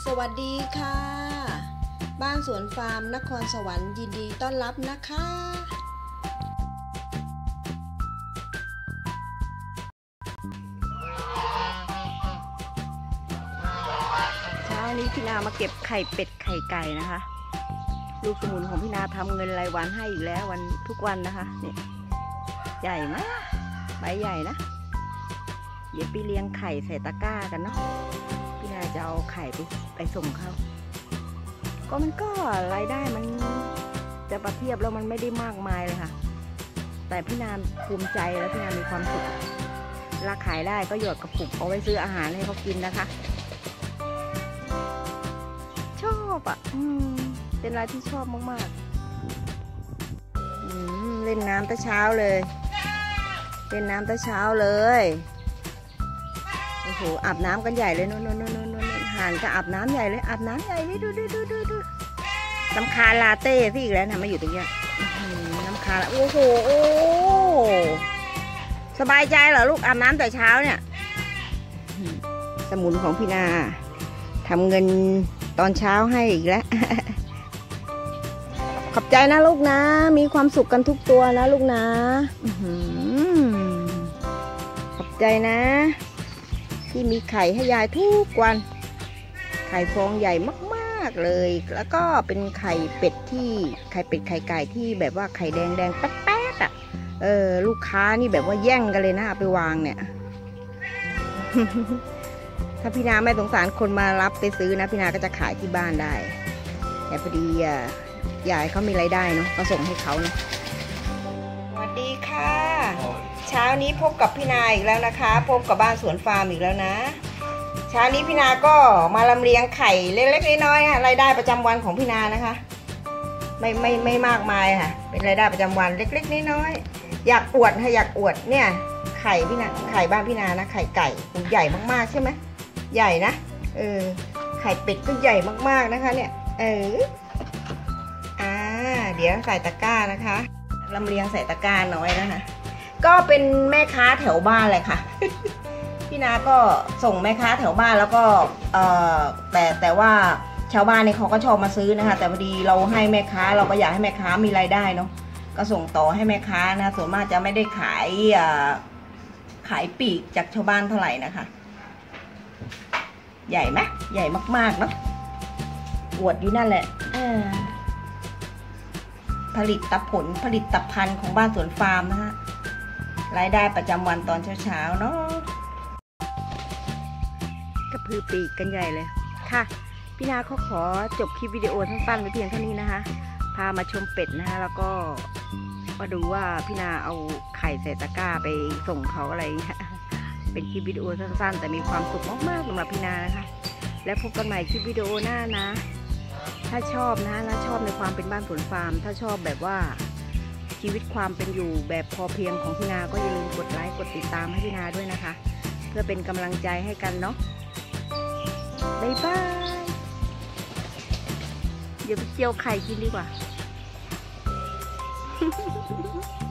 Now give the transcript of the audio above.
สวัสดีค่ะบ้านสวนฟาร์มนครสวรรค์ยินดีต้อนรับนะคะเช้านี้พี่นามาเก็บไข่เป็ดไข่ไก่นะคะลูกสมุนของพี่นาทำเงินรายวันให้อีกแล้ววันทุกวันนะคะเนี่ยใหญ่มากใบใหญ่นะเดี๋ยวไปเลี้ยงไข่ใส่ตะกร้ากันเนาะพี่นาจะเอาไข่ไปส่งเขาก็รายได้มันจะประเทียบแล้วมันไม่ได้มากมายเลยค่ะแต่พี่นาภูมิใจแล้วพี่นามีความสุขราขายได้ก็หยอดกระปุกเอาไว้ซื้ออาหารให้เขากินนะคะชอบอ่ะเป็นอะไรที่ชอบมากๆเล่นน้ำแต่เช้าเลยเล่นน้ำแต่เช้าเลยโอ้โหอาบน้ำกันใหญ่เลยนู่นห่านก็อาบน้ำใหญ่เลยอาบน้ำใหญ่เลยดูน้ำคาลาเต้พี่อีกแล้วนะมาอยู่ตรงเนี้ยน้ำคาโอ้โหสบายใจเหรอลูกอาบน้ำแต่เช้าเนี่ยสมุนของพี่นาทำเงินตอนเช้าให้อีกแล้วขอบใจนะลูกนะมีความสุขกันทุกตัวนะลูกนะขอบใจนะที่มีไข่ให้ยายทุกวันไข่ฟองใหญ่มากๆเลยแล้วก็เป็นไข่เป็ดที่ไข่เป็ดไข่ไก่ที่แบบว่าไข่แดงแป๊ดๆอ่ะลูกค้านี่แบบว่าแย่งกันเลยนะเอาไปวางเนี่ย ถ้าพี่นาไม่สงสารคนมารับไปซื้อนะพี่นาก็จะขายที่บ้านได้แต่พอดียายเขามีรายได้เนาะก็ส่งให้เขานะสวัสดีค่ะเช้านี้พบกับพี่นาอีกแล้วนะคะพบกับบ้านสวนฟาร์มอีกแล้วนะเช้านี้พี่นาก็มาลำเลียงไข่เล็กๆน้อยๆรายได้ประจำวันของพี่นานะคะไม่มากมายค่ะเป็นรายได้ประจำวันเล็กๆน้อยๆอยากอวดเนี่ยไข่พี่นาไข่บ้านพี่นานะไข่ไก่ใหญ่มากๆใช่ไหมใหญ่นะไข่เป็ดก็ใหญ่มากๆนะคะเนี่ยเดี๋ยวใส่ตะกร้านะคะลำเลียงใส่ตะกร้าน้อยนะคะก็เป็นแม่ค้าแถวบ้านเลยค่ะ พี่นาก็ส่งแม่ค้าแถวบ้านแล้วก็แต่ว่าชาวบ้านนี่เขาก็ชอบมาซื้อนะคะแต่พอดีเราให้แม่ค้าเราก็อยากให้แม่ค้ามีรายได้เนาะก็ส่งต่อให้แม่ค้านะส่วนมากจะไม่ได้ขายปลีกจากชาวบ้านเท่าไหร่นะคะใหญ่ไหมใหญ่มากๆเนาะอวดอยู่นั่นแหละผลิตภัณฑ์ของบ้านสวนฟาร์มนะฮะรายได้ประจำวันตอนเช้าเนาะกระพือปีกกันใหญ่เลยค่ะพี่นาเขาขอจบคลิปวิดีโอสั้นๆไว้เพียงเท่านี้นะคะพามาชมเป็ดนะคะแล้วก็มาดูว่าพี่นาเอาไข่ใส่ตะกร้าไปส่งเขาอะไรเป็นคลิปวิดีโอสั้นๆแต่มีความสุขมากๆสำหรับพี่นานะคะแล้วพบกันใหม่คลิปวิดีโอหน้านะถ้าชอบนะชอบในความเป็นบ้านสวนฟาร์มถ้าชอบแบบว่าชีวิตความเป็นอยู่แบบพอเพียงของพี่นาก็อย่าลืมกดไลค์กดติดตามให้พี่นาด้วยนะคะเพื่อเป็นกำลังใจให้กันเนาะบ๊ายบายเดี๋ยวไปเจียวไข่กินดีกว่า